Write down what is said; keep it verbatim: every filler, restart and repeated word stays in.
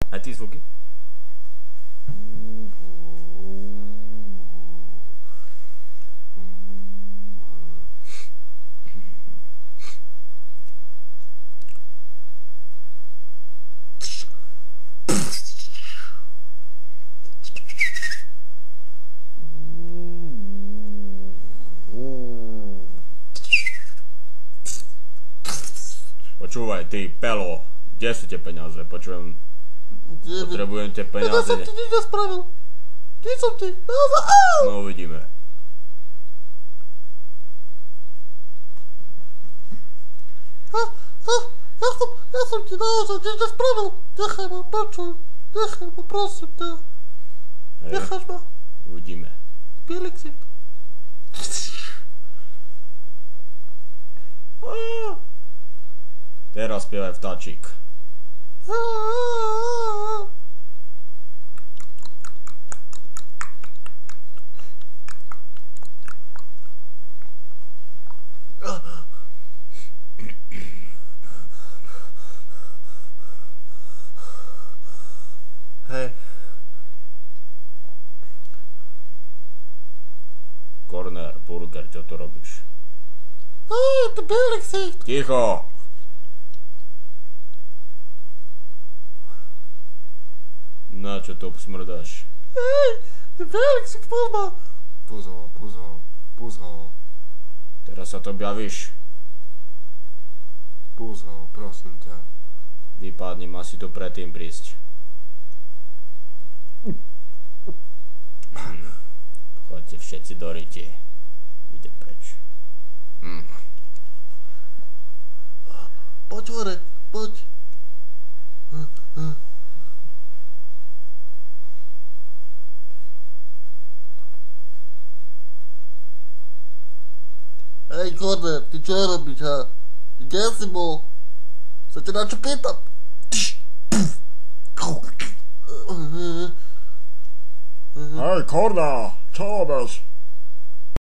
Aj ty zvuky? Počúvaj, ty pelo, kde sú tie peniaze? Počujem, potrebujem tie peniaze. Ja som ti nič nespravil. Ty som ti, no uvidíme. Ja, ja, ja, som, ja som ti naozaj nič nespravil. Nechaj ma, počuj. Nechaj ma, prosím ťa. Necháš ma. Uvidíme. Bielixit. Teraz spievaj vtáčik. Hej. Corner, burger, čo tu robíš? Hej, to Bielixit. Ticho! Na čo to smrdáš? Hej, Bielixit pozma. Pozor, pozor, pozor. Teraz sa to objavíš. Pozor, prosím ťa. Vypadni, má si tu predtým prísť. Hmm. Choďte všetci do ryti. Ide preč. Hmm. Poď hore, poď. Hm, hm. Hej, Korner, ty čo robíš, ha? Kde si bol? Sa ťa na čo pýtam? Hej, Korna, čo robíš?